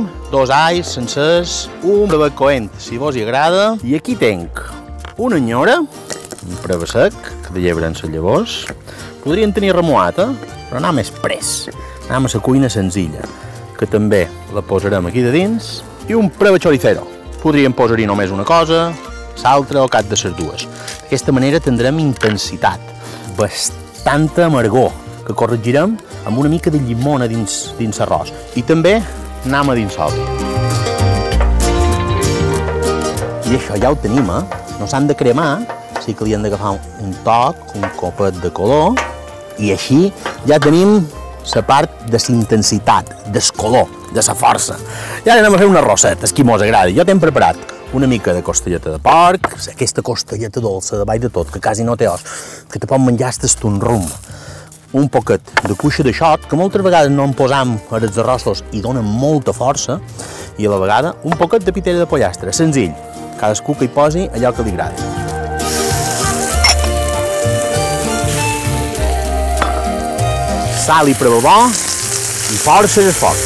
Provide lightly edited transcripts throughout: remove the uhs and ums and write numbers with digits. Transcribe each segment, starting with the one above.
2 alls sencers, un brevet coent, si vos hi agrada. I aquí tenc una enyora, un breve sec, que de llebre en les llavors. Podrien tenir remoat, però anar més pres. Anem a la cuina senzilla, que també la posarem aquí de dins. I un breve choricero. Podríem posar-hi només una cosa, l'altra o cap de les dues. D'aquesta manera tindrem intensitat, bastanta amargor, que corregirem amb una mica de llimona dins l'arròs. I també anem a dins l'oli. I això ja ho tenim, No s'han de cremar, sí que li hem d'agafar un toc, un copet de color, i així ja tenim la part de la intensitat, del color, de la força. I ara anem a fer una roseta, qui mos agradi. Jo t'hem preparat una mica de costelleta de porc, aquesta costelleta dolça de baix de tot, que quasi no té os, que te pot menjar hasta un rum. Un poquet de cuixa de xot, que moltes vegades no en posam a els arrossos i donen molta força, i a la vegada un poquet de pitella de pollastre, senzill, cadascú que hi posi allò que li agradi. Sal i prou bo i força el foc.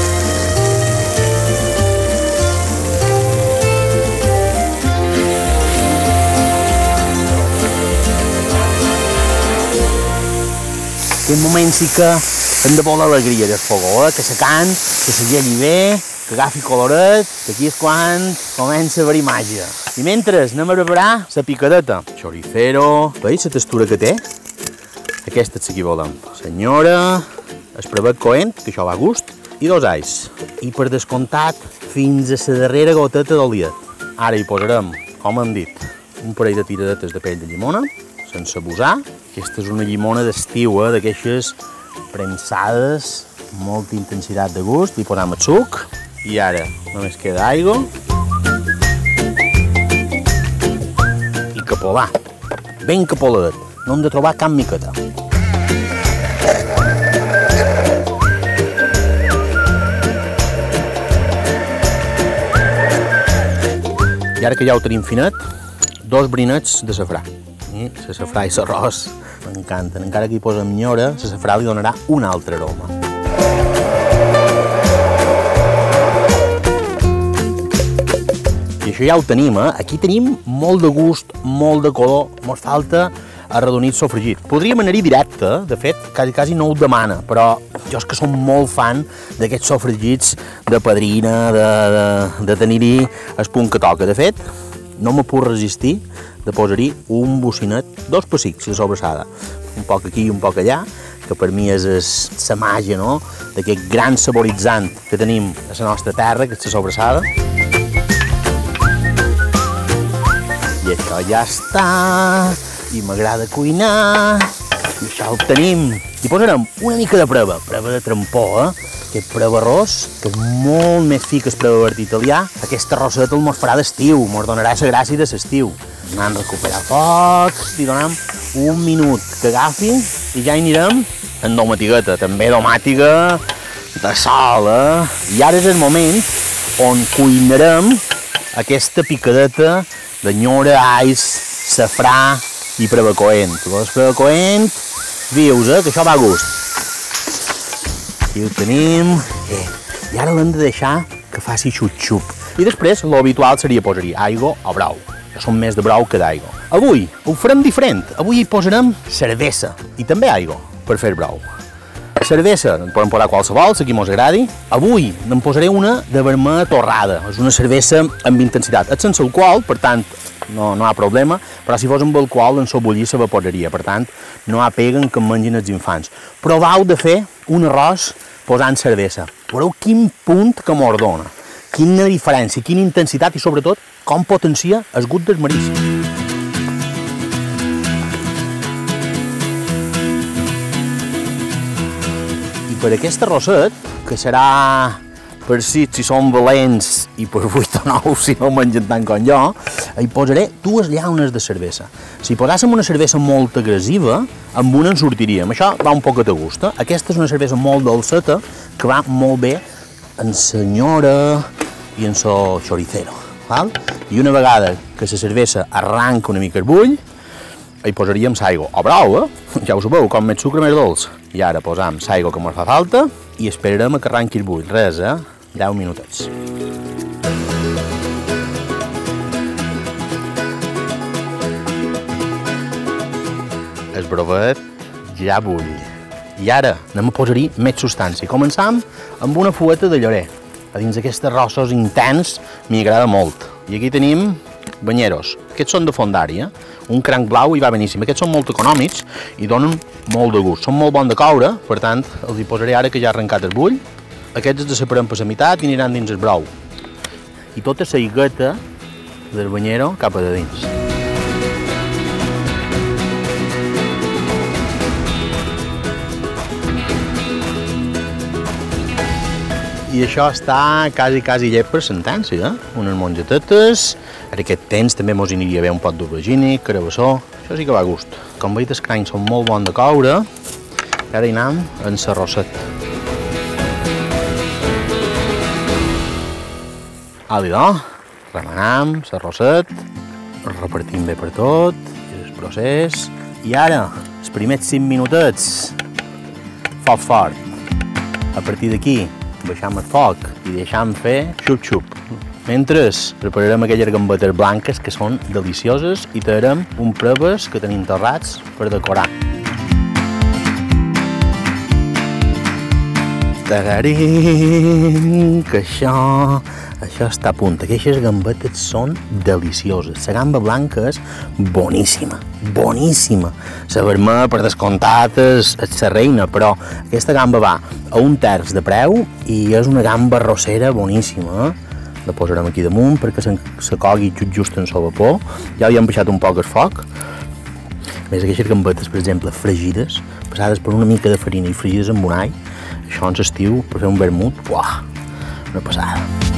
En aquest moment sí que hem de voler l'alegria del fogó, que se cant, que se gelli bé, que agafi coloret, que aquí és quan comença a haver màgia. I mentre anem a preparar la picadeta. Choricero, veus la textura que té? Aquesta és la que volem. Senyora, el brevet coent, que això va a gust, i 2 alls. I per descomptat, fins a la darrera goteta d'oliet. Ara hi posarem, com hem dit, un parell de tiradetes de pell de llimona, sense abusar. Aquesta és una llimona d'estiu, d'aquestes premsades, molta intensitat de gust. Hi posem el suc i ara només queda aigua i capolar, ben capoladet, no hem de trobar cap miqueta. I ara que ja ho tenim finet, 2 brinets de safrà. La safrà i l'arròs m'encanten. Encara que hi posem nyora, la safrà li donarà un altre aroma. I això ja ho tenim, Aquí tenim molt de gust, molt de color, mos falta arredonit sofregit. Podríem anar-hi directe, de fet, quasi no ho demana, però jo és que som molt fan d'aquests sofregits de padrina, de tenir-hi el punt que toca. De fet, no me puc resistir de posar-hi un bocinet, 2 pessics de sobrassada, un poc aquí i un poc allà, que per mi és la màgia, no?, d'aquest gran saboritzant que tenim a la nostra terra, que és la sobrassada. I això ja està, i m'agrada cuinar, i això ho tenim. Hi posarem una mica de preva de trampó, aquest preve arròs, que és molt més fi que el preve italià. Aquesta roseta el mos farà d'estiu, mos donarà la gràcia de l'estiu. Anem a recuperar foc, li donem un minut que agafi i ja hi anirem en domatigueta, també domàtiga de sol, I ara és el moment on cuinarem aquesta picadeta de nyora, alls, safrà i preve coent. El preve coent, vius, que això va a gust. Aquí ho tenim. I ara l'hem de deixar que faci xup-xup. I després, l'habitual seria posar-hi aigua o brou. Que són més de brou que d'aigua. Avui ho farem diferent. Avui hi posarem cervesa i també aigua per fer brou. Cervesa, en podem posar qualsevol, si mos agradi. Avui n'en posaré una de vermella torrada. És una cervesa amb intensitat. És sense alcohol, per tant, no hi ha problema, però si fos amb alcohol, en s'obullir s'evaporaria. Per tant, no hi peguen que en mengin els infants. Provau de fer un arròs posant cervesa. Veureu quin punt que mos dona. Quina diferència, quina intensitat i, sobretot, com potencia el gust del marisc. I per aquest arrosset, que serà per 6 si són valents i per 8 o 9 si no mengen tant com jo, hi posaré 2 llaunes de cervesa. Si posàssim una cervesa molt agressiva, amb una en sortiríem. Això va un poquet a gust. Aquesta és una cervesa molt dolceta que va molt bé en senyora i en so choricero. Val? I una vegada que la cervesa arranca una mica el bull, hi posaríem l'aigua. O brou, ja ho sabeu, com més sucre més dolç. I ara posam l'aigua que ens fa falta i esperarem que arranqui el bull. Res, 10 minutets. El brovet ja bull. I ara anem a posar-hi més substància. Començam amb una fueta de llorer. A dins d'aquests arrossos intens m'hi agrada molt. I aquí tenim banyeros. Aquests són de fondària, un cranc blau i va beníssim. Aquests són molt econòmics i donen molt de gust. Són molt bons de coure, per tant, els hi posaré ara que ja ha arrencat el bull. Aquests els separem per la meitat i aniran dins el brou. I tota la higueta del banyero cap a dins. I això està quasi llet per sentència, unes mongetetes. Ara aquest temps també mos aniria bé un pot d'aubergínic, carabassó, això sí que va a gust. Com veig, els crancs són molt bons de coure, i ara hi anem en l'arrosset. Alidò, remenam l'arrosset, repartim bé per tot, és el procés. I ara, els primers 5 minutets, foc fort. A partir d'aquí, baixam el foc i deixam fer xup-xup. Mentre prepararem aquelles gambetes blanques que són delicioses i tallarem uns preves que tenim torrats per decorar. Tararín, que això està a punt. Aquestes gambetes són delicioses. La gamba blanca és boníssima, boníssima. La vermella, per descomptat, és la reina, però aquesta gamba va a 1/3 de preu i és una gamba arrossera boníssima. La posarem aquí damunt perquè se cogui just en el vapor. Ja li hem baixat un poc el foc. A més, aquestes gambetes, per exemple, fregides, passades per una mica de farina i fregides amb un all, això en l'estiu, per fer un vermut, uah, una passada.